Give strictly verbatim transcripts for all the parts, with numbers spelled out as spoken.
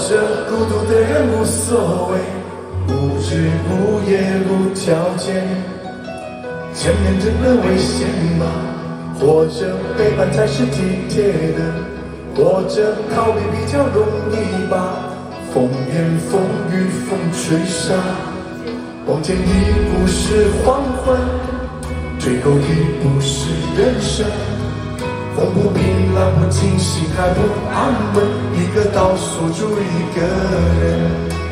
着孤独的人无所谓，无日无夜无条件。前面真的危险吗？或者背叛才是体贴的？或者逃避比较容易吧？风言风语风吹沙，往前一步是黄昏，最后一步是人生。风不平，浪不静，心还不安稳，一个岛锁住一个人。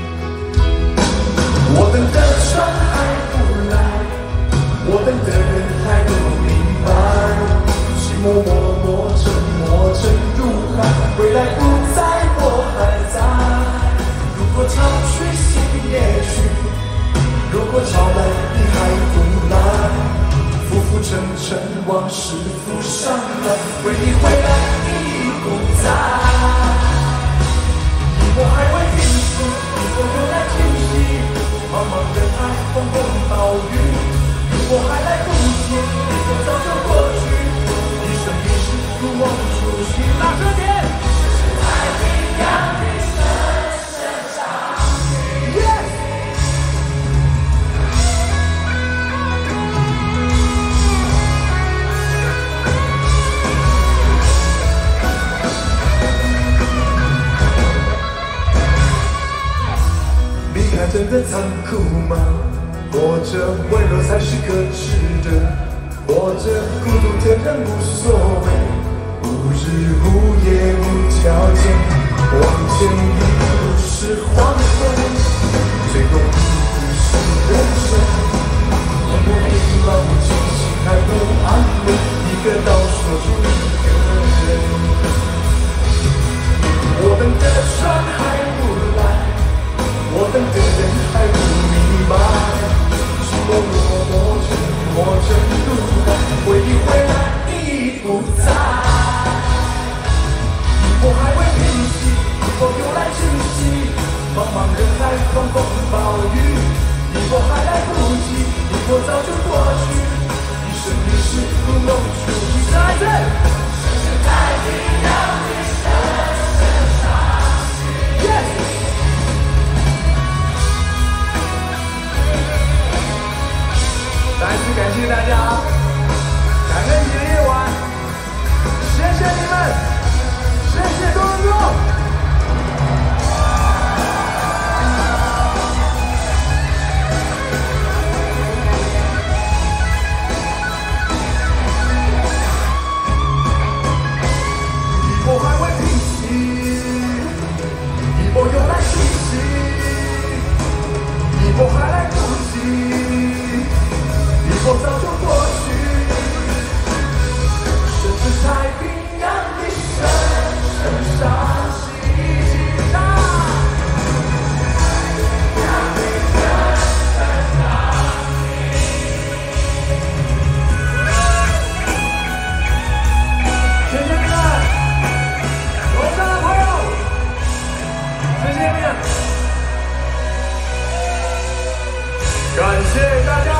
我等的船还不来，我等的人还不明白，寂寞默默沉默沉入海，未来不在，我还在。如果潮去心也去，如果潮来你还不来，浮浮沉沉往事浮上来，为你回来你已不在。你我还未平息，你我又来惊喜，茫茫人海风风暴雨，你我还来不及，你我早就过去，一生一世如梦初醒。大声点！太平洋的深深伤心。真的残酷吗？或者温柔才是可耻的？或者孤独的人无所谓，无日无夜无条件，往前一步是黄昏，最后一步是人生。风不平，浪不静，心还不安稳，一个岛锁住一个人。我等的船还不来，我等的人还不明白，寂寞默默沉默沉入海，回忆回来你已不在。你我还未平息，你我又来惊喜，茫茫人海风风暴雨，你我还来不及，你我早就过去，一生一世如梦初醒。再见。太平洋的深深伤心。Yes。再次感谢大家，感恩节的夜晚，谢谢你们，谢谢多伦多。一波还未平息，一波又来袭击，一波还来不及。我早就过去，甚至太平洋的深深伤心啊！太平洋的深深伤心。谢谢你们，楼上的朋友，谢谢你们，感谢大家。